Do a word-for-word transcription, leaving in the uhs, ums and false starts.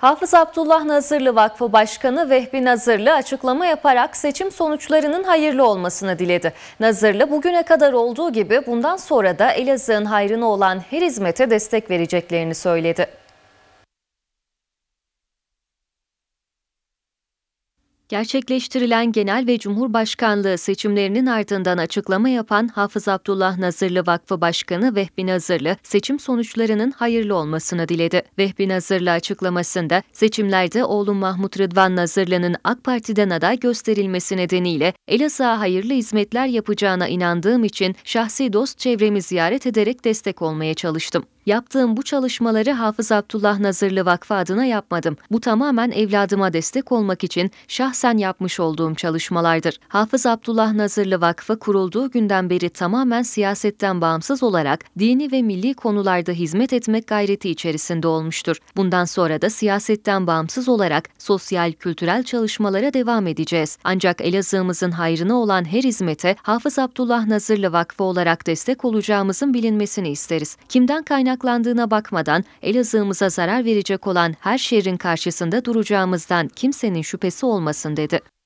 Hafız Abdullah Nazırlı Vakfı Başkanı Vehbi Nazırlı açıklama yaparak seçim sonuçlarının hayırlı olmasını diledi. Nazırlı bugüne kadar olduğu gibi bundan sonra da Elazığ'ın hayrına olan her hizmete destek vereceklerini söyledi. Gerçekleştirilen genel ve cumhurbaşkanlığı seçimlerinin ardından açıklama yapan Hafız Abdullah Nazırlı Vakfı Başkanı Vehbi Nazırlı, seçim sonuçlarının hayırlı olmasını diledi. Vehbi Nazırlı açıklamasında, seçimlerde oğlum Mahmut Rıdvan Nazırlı'nın AK Parti'den aday gösterilmesi nedeniyle Elazığ'a hayırlı hizmetler yapacağına inandığım için şahsi dost çevremi ziyaret ederek destek olmaya çalıştım. Yaptığım bu çalışmaları Hafız Abdullah Nazırlı Vakfı adına yapmadım. Bu tamamen evladıma destek olmak için şahsen yapmış olduğum çalışmalardır. Hafız Abdullah Nazırlı Vakfı kurulduğu günden beri tamamen siyasetten bağımsız olarak dini ve milli konularda hizmet etmek gayreti içerisinde olmuştur. Bundan sonra da siyasetten bağımsız olarak sosyal, kültürel çalışmalara devam edeceğiz. Ancak Elazığ'ımızın hayrına olan her hizmete Hafız Abdullah Nazırlı Vakfı olarak destek olacağımızın bilinmesini isteriz. Kimden kaynak kaynaklandığına bakmadan Elazığ'ımıza zarar verecek olan her şerrin karşısında duracağımızdan kimsenin şüphesi olmasın dedi.